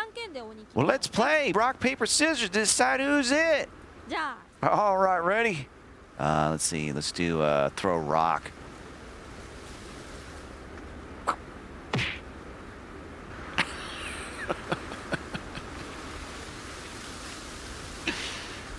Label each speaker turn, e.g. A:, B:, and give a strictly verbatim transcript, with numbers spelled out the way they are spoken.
A: Well, let's play rock, paper, scissors to decide who's it. All right, ready? Uh, let's see. Let's do uh, throw rock.